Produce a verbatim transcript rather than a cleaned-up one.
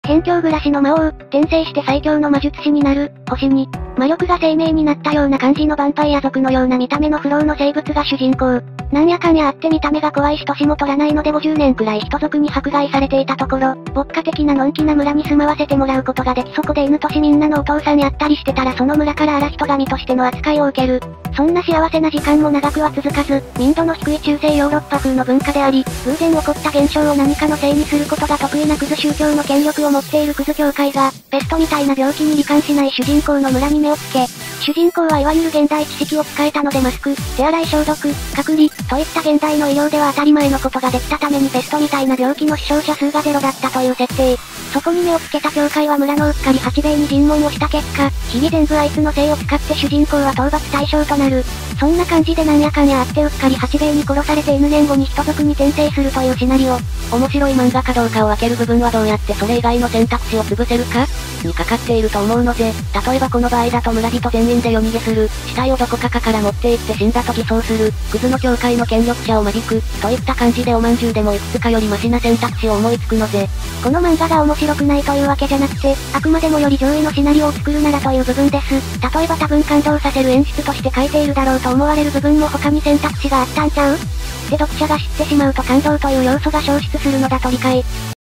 辺境暮らしの魔王、転生して最強の魔術師になる、星に、魔力が生命になったような感じのヴァンパイア族のような見た目の不老の生物が主人公。なんやかんやあって見た目が怖いし年も取らないのでごじゅうねんくらい人族に迫害されていたところ、牧歌的なのんきな村に住まわせてもらうことができそこで犬年みんなのお父さんやったりしてたらその村から荒人神としての扱いを受ける。そんな幸せな時間も長くは続かず、民度の低い中世ヨーロッパ風の文化であり、偶然起こった現象を何かのせいにすることが得意なクズ宗教の権力を持っているクズ教会が、ペストみたいな病気に罹患しない主人公の村に目をつけ、主人公はいわゆる現代知識を使えたのでマスク、手洗い消毒、隔離、といった現代の医療では当たり前のことができたためにペストみたいな病気の死傷者数がゼロだったという設定。そこに目をつけた教会は村のうっかり八兵衛に尋問をした結果、日々全部あいつのせいを使って主人公は討伐対象となる。そんな感じでなんやかんやあってうっかり八兵衛に殺されて N 年後に人族に転生するというシナリオ。 面白い漫画かどうかを分ける部分はどうやってそれ以外の選択肢を潰せるかにかかっていると思うので、例えばこの場合だと村人全員で夜逃げする、死体をどこかかから持って行って死んだと偽装する、クズの教会の権力者を間引く、といった感じでおまんじゅうでもいくつかよりマシな選択肢を思いつくので、 この漫画が面白くないというわけじゃなくて、あくまでもより上位のシナリオを作るならという部分です。例えば多分感動させる演出として書いているだろうと思われる部分も他に選択肢があったんちゃうって読者が知ってしまうと感動という要素が消失するのだと理解。